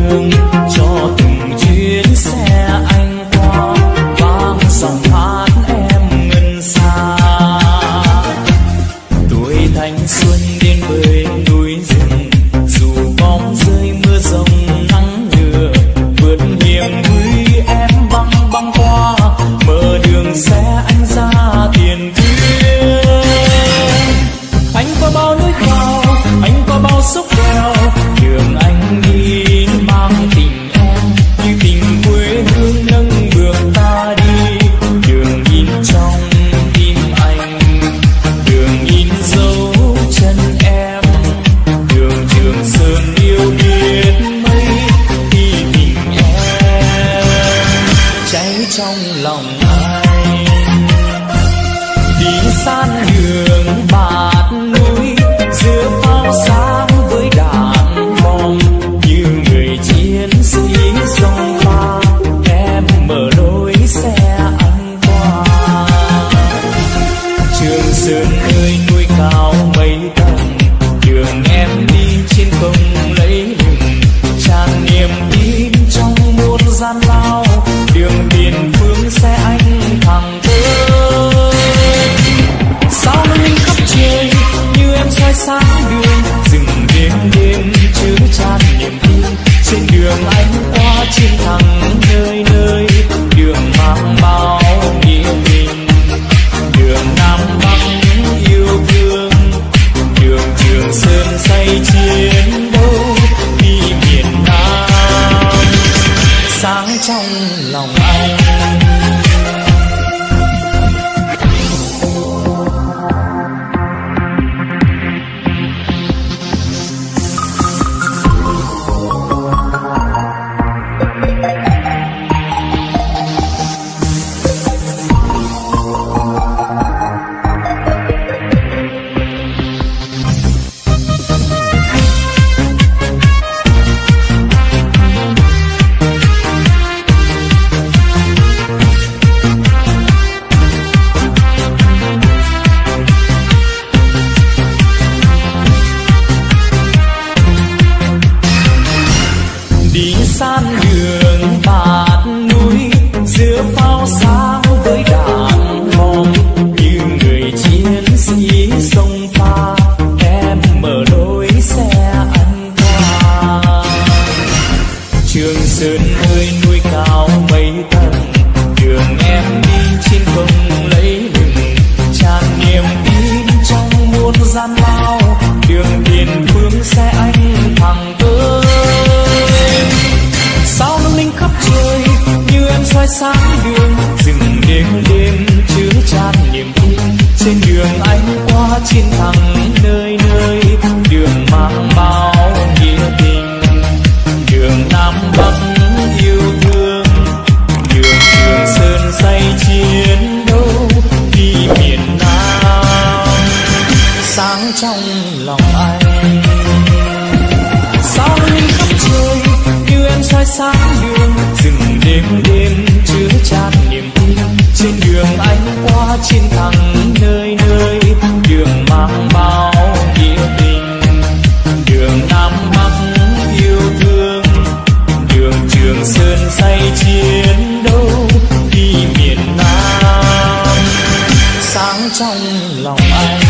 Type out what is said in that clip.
đường cho từng chuyến xe anh qua, vang dòng hát em ngân xa. Tuổi thanh xuân đến với núi rừng, dù bóng rơi mưa rông nắng lửa, vượt hiểm nguy em băng băng qua, mở đường xe anh ra tiền tuyến. Anh qua bao núi cao, anh qua bao sốc đèo, đường anh đi mang tình em như tình quê hương nâng bước ta đi. Đường in trong tim anh, đường in dấu chân em, đường Trường Sơn yêu biết mấy khi tình em cháy trong lòng anh. Đi san đường bạt núi giữa pháo sáng với đạn bom, như người chiến sĩ sông pha em mở lối xe anh qua. Trường Sơn ơi núi cao mấy tầng, đường em đi trên không lấy lừng, tràn niềm tin trong muôn gian lao, đường tiền phương xe anh thẳng tới. Sao linh khắp trời như em soi sáng đường, rừng đêm đêm chứa chan niềm tin. Trên đường anh qua chiến thắng nơi nơi, đường mang bao nghĩa tình, đường Nam Bắc yêu thương, đường Trường Sơn say chiến đấu đi miền Nam, sáng trong lòng anh. Đi san đường bạt núi giữa pháo sáng với đạn bom, như người chiến sĩ sông pha em mở lối xe anh qua. Trường Sơn ơi núi cao mấy tầng, đường em đi trên không lấy lừng, tràn niềm tin trong muôn gian lao, đường tiền phương xe anh thẳng tới. Sao lung linh khắp trời như em soi sáng đường, rừng đêm đêm chứa chan niềm tin. Trên đường anh qua chiến thắng nơi nơi, đường mang bao nghĩa tình, đường Nam Bắc yêu thương, đường Trường Sơn say chiến đấu đi miền Nam, sáng trong lòng anh. Sao linh khắp trời như em soi sáng đường, rừng đêm đêm chứa chan niềm tin. Trên đường anh qua chiến thắng nơi nơi, đường mang bao nghĩa tình, đường Nam Bắc yêu thương, đường Trường Sơn say chiến đấu đi miền Nam, sáng trong lòng anh.